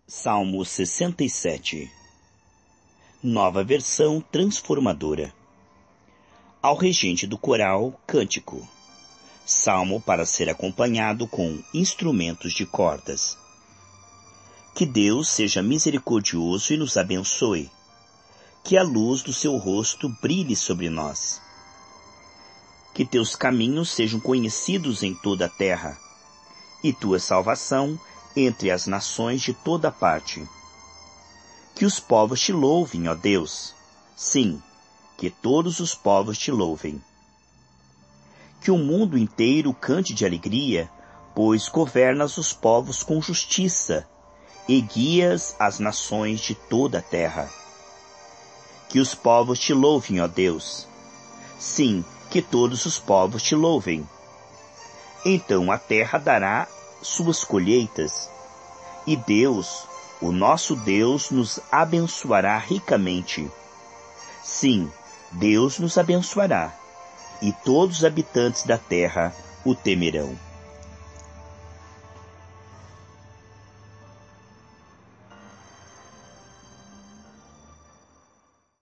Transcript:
Salmo 67. Nova versão transformadora. Ao regente do coral, cântico. Salmo para ser acompanhado com instrumentos de cordas. Que Deus seja misericordioso e nos abençoe. Que a luz do seu rosto brilhe sobre nós. Que teus caminhos sejam conhecidos em toda a terra, e tua salvação entre as nações de toda parte. Que os povos te louvem, ó Deus. Sim, que todos os povos te louvem. Que o mundo inteiro cante de alegria, pois governas os povos com justiça e guias as nações de toda a terra. Que os povos te louvem, ó Deus. Sim, que todos os povos te louvem. Então a terra dará suas colheitas, e Deus, o nosso Deus, nos abençoará ricamente. Sim, Deus nos abençoará, e todos os habitantes da terra o temerão.